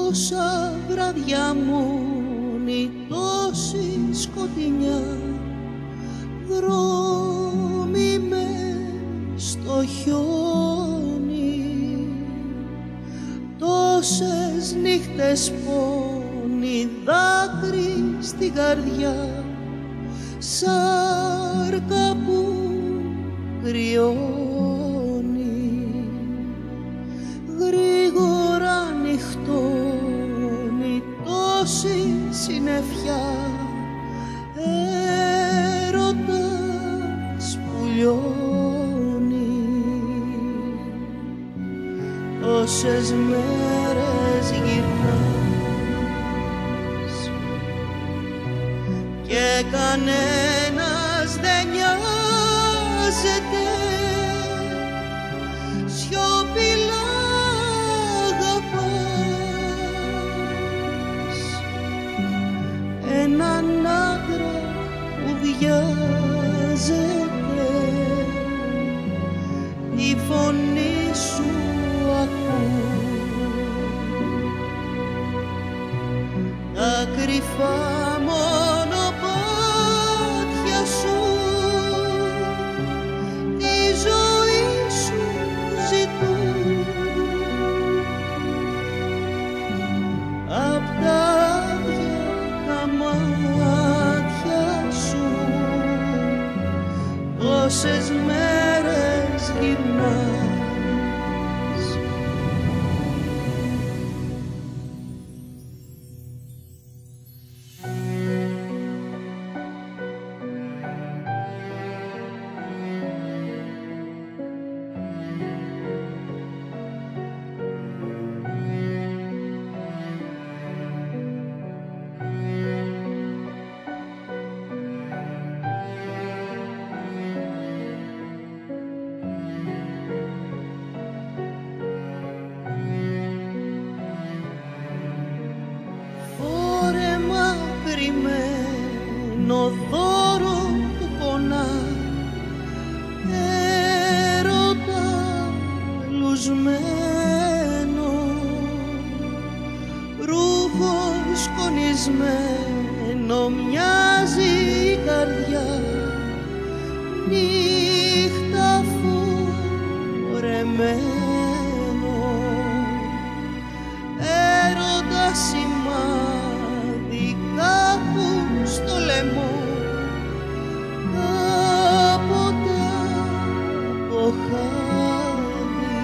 τόσα βράδια μόνη, τόση σκοτεινιά, δρόμοι μες στο χιόνι, τόσες νύχτες πόνοι, δάκρυ στην καρδιά, σάρκα που κρυώνει. Γρήγορα νυχτώνει τόση συννεφιά, έρωτας που λιώνει. Τόσες μέρες γυρνάς και κανένας δεν νοιάζεται, σιωπηλά αγαπάς έναν άντρα που βιάζεται, τη φωνή σου τα κρυφά μονοπάτια σου, τη ζωή σου ζητούν. Απ' τα άδεια τα μάτια σου τόσες μέρες γυρνάς. Κρυμμένο δώρο του πονά, έρωτα λουσμένο, ρούχο σκονισμένο μοιάζει η καρδιά, νύχτα φορεμένο, έρωτα σημάδι κάπου στο λαιμό, κάποτε από χάδι.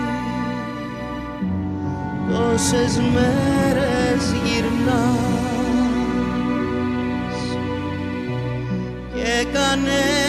Τόσες μέρες γυρνάς και κανένας